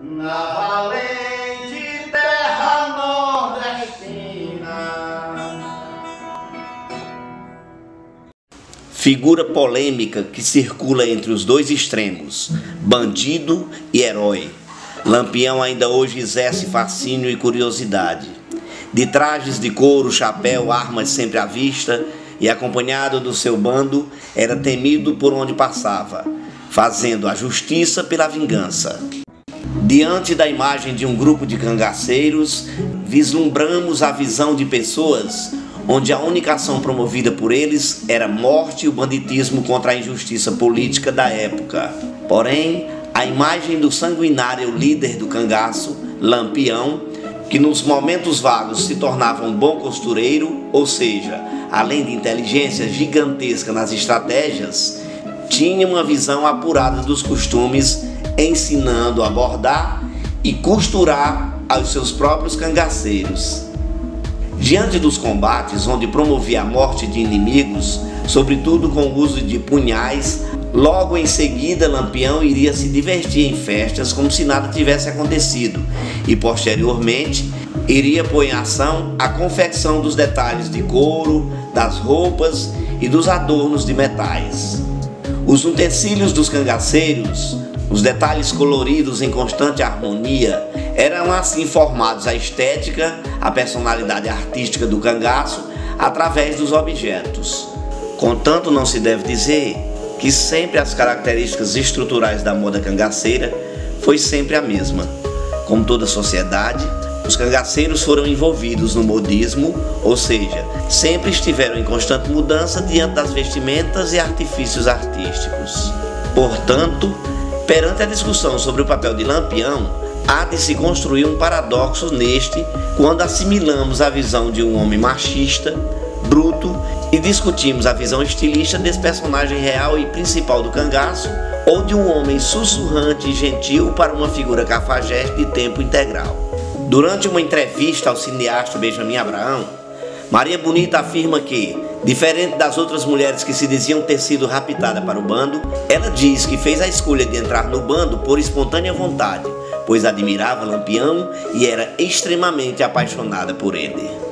na valente terra nordestina. Figura polêmica que circula entre os dois extremos, bandido e herói. Lampião ainda hoje exerce fascínio e curiosidade. De trajes de couro, chapéu, armas sempre à vista e acompanhado do seu bando, era temido por onde passava, fazendo a justiça pela vingança. Diante da imagem de um grupo de cangaceiros, vislumbramos a visão de pessoas onde a única ação promovida por eles era a morte e o banditismo contra a injustiça política da época. Porém, a imagem do sanguinário líder do cangaço, Lampião, que nos momentos vagos se tornava um bom costureiro, ou seja, além de inteligência gigantesca nas estratégias, tinha uma visão apurada dos costumes, ensinando a bordar e costurar aos seus próprios cangaceiros. Diante dos combates, onde promovia a morte de inimigos, sobretudo com o uso de punhais, logo em seguida Lampião iria se divertir em festas como se nada tivesse acontecido e posteriormente iria pôr em ação a confecção dos detalhes de couro, das roupas e dos adornos de metais. Os utensílios dos cangaceiros, os detalhes coloridos em constante harmonia, eram assim formados a estética, a personalidade artística do cangaço através dos objetos. Contanto, não se deve dizer que sempre as características estruturais da moda cangaceira foi sempre a mesma. Como toda sociedade, os cangaceiros foram envolvidos no modismo, ou seja, sempre estiveram em constante mudança diante das vestimentas e artifícios artísticos. Portanto, perante a discussão sobre o papel de Lampião, há de se construir um paradoxo neste quando assimilamos a visão de um homem machista, bruto, e discutimos a visão estilista desse personagem real e principal do cangaço, ou de um homem sussurrante e gentil para uma figura cafajeste de tempo integral. Durante uma entrevista ao cineasta Benjamin Abraão, Maria Bonita afirma que, diferente das outras mulheres que se diziam ter sido raptadas para o bando, ela diz que fez a escolha de entrar no bando por espontânea vontade, pois admirava Lampião e era extremamente apaixonada por ele.